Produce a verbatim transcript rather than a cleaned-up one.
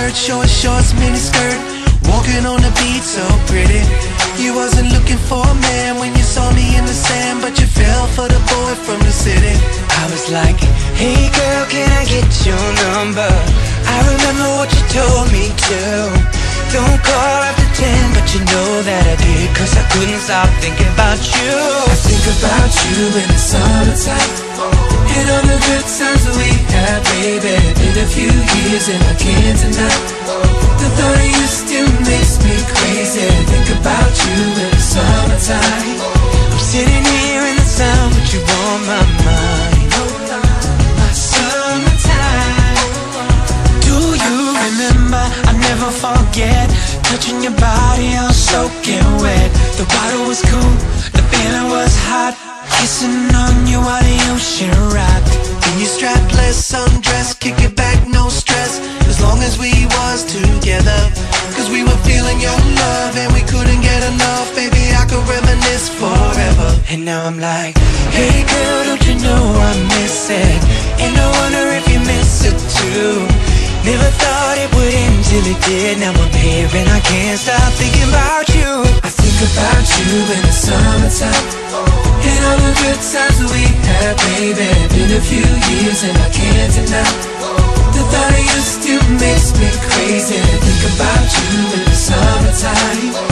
shirt, short shorts, mini skirt, walking on the beat so pretty. You wasn't looking for a man when you saw me in the sand, but you fell for the boy from the city. I was like, hey girl, can I get your number? I remember what you told me to. Don't call after ten, but you know that I did, cause I couldn't stop thinking about you. I think about you in the summertime, and all the good times that we had, baby. Been a few years and I can't deny the thought of you still makes me crazy. Think about you in the summertime. I'm sitting here in the sun, but you on my mind. My summertime. Do you remember? I never forget touching your body, all soaking wet. The water was cool, the feeling was hot, kissing on you while the ocean rocked. In your strapless undress, kick it back, no stress, as long as we was together. Cause we were feeling your love and we couldn't get enough. Baby, I could reminisce forever. And now I'm like, hey girl, don't you know I miss it? And I wonder if you miss it too. Never thought it would end till it did. Now I'm here and I can't stop thinking about you. I think about you in the summertime, and all the good times that we had, baby. Been a few years and I can't deny the thought of you still makes me crazy. Think about you in the summertime.